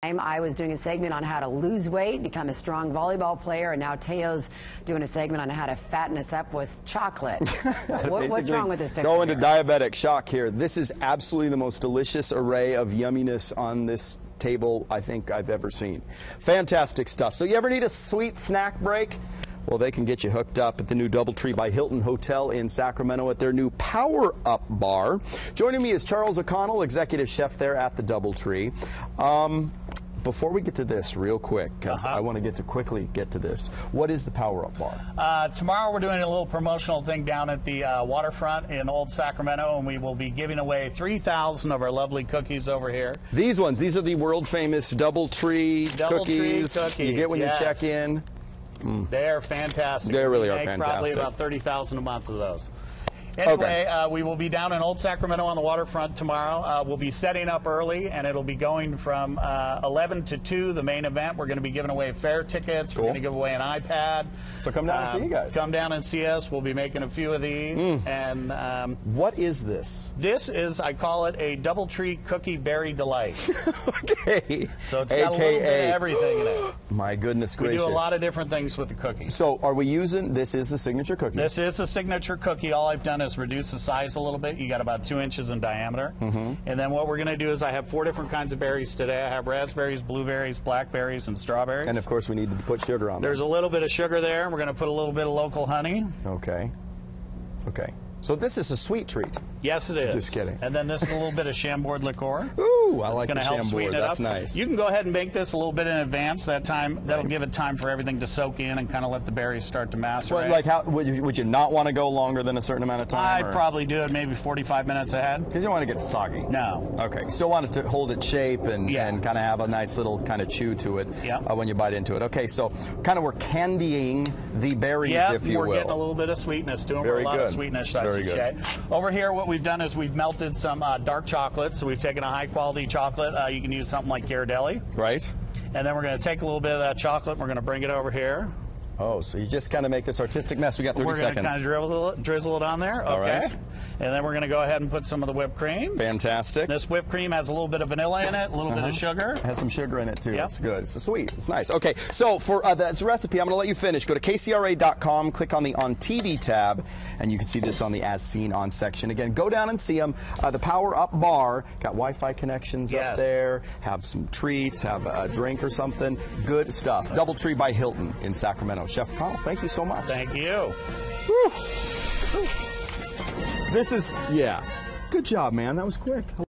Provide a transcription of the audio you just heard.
I was doing a segment on how to lose weight, become a strong volleyball player, and now Teo's doing a segment on how to fatten us up with chocolate. What's wrong with this picture? Go into diabetic shock here. This is absolutely the most delicious array of yumminess on this table I think I've ever seen. Fantastic stuff. So you ever need a sweet snack break? Well, they can get you hooked up at the new DoubleTree by Hilton Hotel in Sacramento at their new Power Up Bar. Joining me is Charles Connell, executive chef there at the DoubleTree. Before we get to this real quick, because I want to quickly get to this, what is the Power Up Bar? Tomorrow we're doing a little promotional thing down at the waterfront in Old Sacramento, and we will be giving away 3,000 of our lovely cookies over here. These ones, these are the world famous DoubleTree cookies you get when you check in. They are fantastic. They really are fantastic. fantastic. Probably about 30,000 a month of those. Anyway, we will be down in Old Sacramento on the waterfront tomorrow. We'll be setting up early, and it'll be going from 11 to 2, the main event. We're going to be giving away fare tickets. Cool. We're going to give away an iPad. So come down and see you guys. Come down and see us. We'll be making a few of these. And what is this? This is, I call it a DoubleTree Cookie Berry Delight. Okay. So it's got a little bit of everything in it. My goodness gracious. We do a lot of different things with the cookies. So are we using, this is the signature cookie? This is the signature cookie. All I've done is reduce the size a little bit. You got about 2 inches in diameter. And then what we're going to do is I have 4 different kinds of berries today. I have raspberries, blueberries, blackberries, and strawberries. And of course we need to put sugar on There's a little bit of sugar there, and we're going to put a little bit of local honey. Okay. Okay. So this is a sweet treat. Yes, it is. Just kidding. And then this is a little bit of Chambord liqueur. Ooh, I like the Chambord. That's up. nice. You can go ahead and bake this a little bit in advance. That'll give it time for everything to soak in and kind of let the berries start to macerate. Well, like how would you not want to go longer than a certain amount of time? I'd probably do it maybe 45 minutes ahead. Because you don't want to get soggy. No. Okay. You still want it to hold its shape and kind of have a nice little kind of chew to it when you bite into it. Okay, so kind of we're candying the berries, if you will. We're getting a little bit of sweetness to them. Very a lot good. of sweetness, I Very should good. say. Over here, what we've done is we've melted some dark chocolate. So we've taken a high-quality chocolate. You can use something like Ghirardelli. Right. And then we're going to take a little bit of that chocolate, and we're going to bring it over here. Oh, so you just kind of make this artistic mess. We got 30 seconds. We're going to kind of drizzle it on there. Okay. All right. And then we're going to go ahead and put some of the whipped cream. Fantastic. This whipped cream has a little bit of vanilla in it, a little bit of sugar. It has some sugar in it, too. Yep. It's good. It's sweet. It's nice. Okay, so for that recipe, I'm going to let you finish. Go to kcra.com, click on the On TV tab, and you can see this on the As Seen On section. Again, go down and see them. The Power Up Bar, got Wi-Fi connections up there, have some treats, have a drink or something. Good stuff. DoubleTree by Hilton in Sacramento. Chef Connell, thank you so much. Thank you. Woo. This is, good job, man. That was quick.